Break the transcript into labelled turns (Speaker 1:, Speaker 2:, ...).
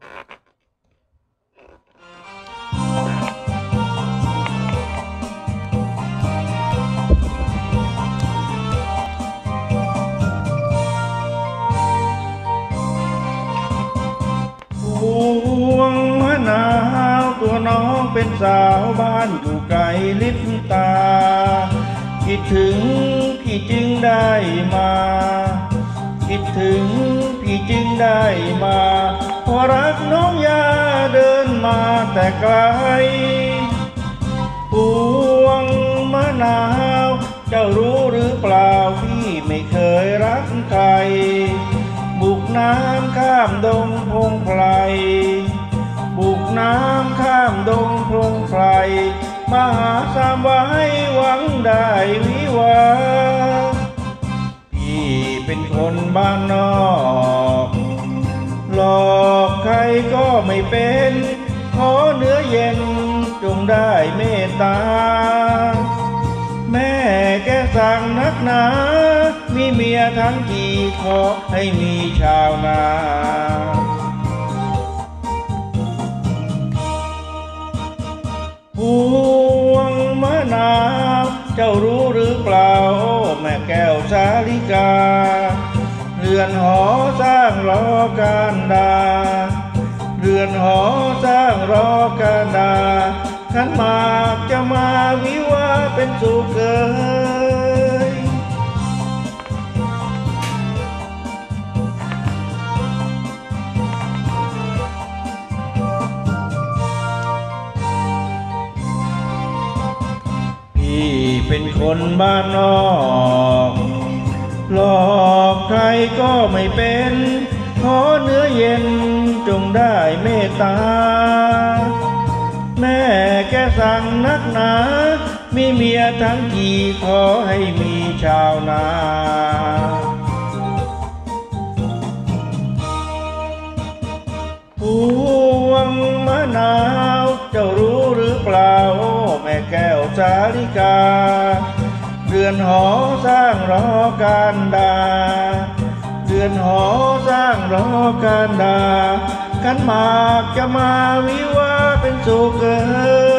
Speaker 1: พวงมะนาวตัวน้องเป็นสาวบ้านอยู่ไกลลิบตาคิดถึงพี่จึงได้มาคิดถึงพี่จึงได้มาเพราะรักน้องยาเดินมาแต่ไกลพวงมะนาวเจ้ารู้หรือเปล่าพี่ไม่เคยรักใครบุกน้ำข้ามดงพงไพรบุกน้ำข้ามดงพงไพรมาหาสามไว้หวังได้วิวาพี่เป็นคนบ้านนอกหลอกใครก็ไม่เป็นขอเนื้อเย็นจงได้เมตตาแม่แกสั่งนักหนามีเมียทั้งทีขอให้มีชาวนาพวงมะนาวเจ้ารู้หรือเปล่าแม่แก้วสาลิกาเรือนหอสร้างรอการดาเรือนหอสร้างรอการดาขันหมากจะมาวิวาเป็นสุขเอ่ยพี่เป็นคนบ้านนอกหลอกใครก็ไม่เป็นขอเนื้อเย็นจงได้เมตตาแม่แกสั่งนักหนามีเมียทั้งทีขอให้มีชาวนาพวงมะนาวเจ้ารู้หรือเปล่าแม่แก้วสาลิกาเรือนหอสร้างรอการดาเรือนหอสร้างรอการดาขันหมากจะมาวิวาเป็นสุขเอ่ย